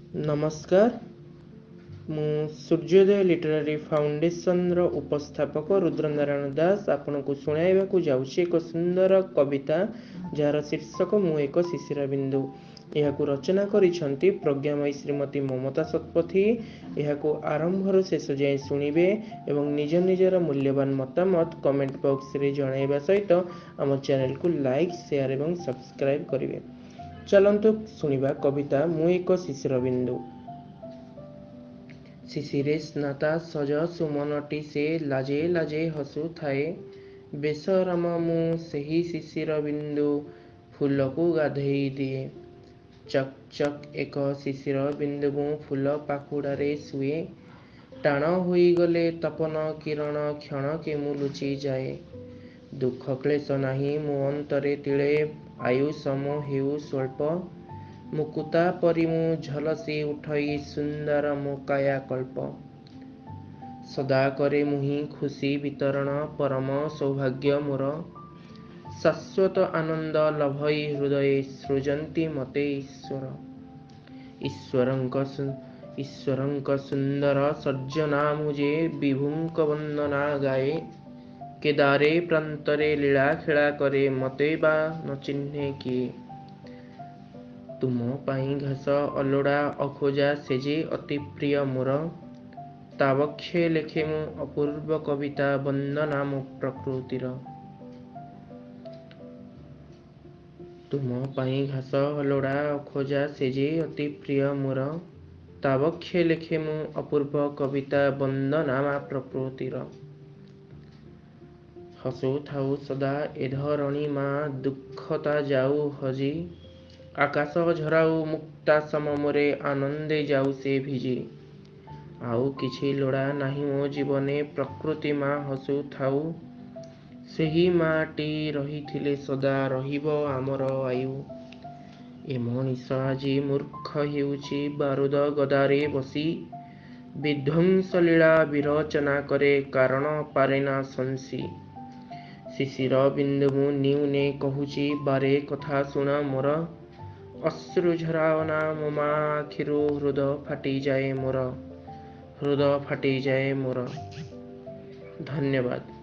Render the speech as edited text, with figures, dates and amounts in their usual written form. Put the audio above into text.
नमस्कार। मु Suryoday literary foundation रो उपस्थापक रुद्रनारायण दास आपण को सुनाइबा को जाउछि एक सुंदर कविता जार शीर्षक मु एक शिशिर बिंदु। यह रचना करिछंती प्रज्ञामयी श्रीमती ममता शतपथी। यह आरंभर शेष जाए शुणिबे एवं निज निजर मूल्यवान मतामत कमेंट बॉक्स रे जणाइबा सहित आम चैनल को लाइक शेयर एवं सब्सक्राइब करिवे। चलंतु सुनिबा कविता मु एक शिशिर बिंदु। शिशिरे स्नाता सज सुमनटी से लाजे लाजे हसु थाए। बेसराम मु सेही शिशिर बिंदु फूल को गाधेई दिए। चक चक एक शिशिर बिंदु मु फूल पाखुड़ारे शुए। टाण होई गले तपन किरण क्षण के मु लुचि जाए। दुख क्लेश नाही मु अंतरे तिले आयु सम हेउ स्वल्प। मुकुता परि मु झलसी उठई सुंदर मो काया कल्प। सदा करे मुहि खुशी वितरण परम सौभाग्य मोर। शाश्वत आनंद लभई हृदय सृजंती मते ईश्वर। ईश्वरंक सुंदर सर्जना मुझे विभुंक वंदना गाए। केदारे प्रांतरे लीला खेला करे मते बा न चिन्हे किए। तुम पाई घास अलोड़ा अखोजा सेजे अति प्रिय मोर। तावक्षे लेखे मु अपूर्व कविता वंदना मो प्रकृतिर। तुम पाई घास अलोड़ा अखोजा सेजे अति प्रिय मोर। तावक्षे लेखे मु अपूर्व कविता वंदना मा प्रकृतिर। हसु थाउ सदा ए धरणी मा दुखता जाऊ हजी। आकाश झराऊ मुक्ता सममरे आनंदे जाऊ से भिजी। आउ किछि लोड़ा नाही मो जीवने प्रकृति मा हसु थाऊ। सेही माटी रहिथिले सदा रहिबो आमर आयु। ए मनीष आजी मूर्ख हेउछि बारूद गदारे बसी। विध्वंस लीला विरचना करे कारण पारेना संसी। शिशिर बिंदु मु न्यूने कहुछि बारे कथा सुन मोर। अश्रु झरावना मोमा आखिरु हृद फाटी जाए मोर। धन्यवाद।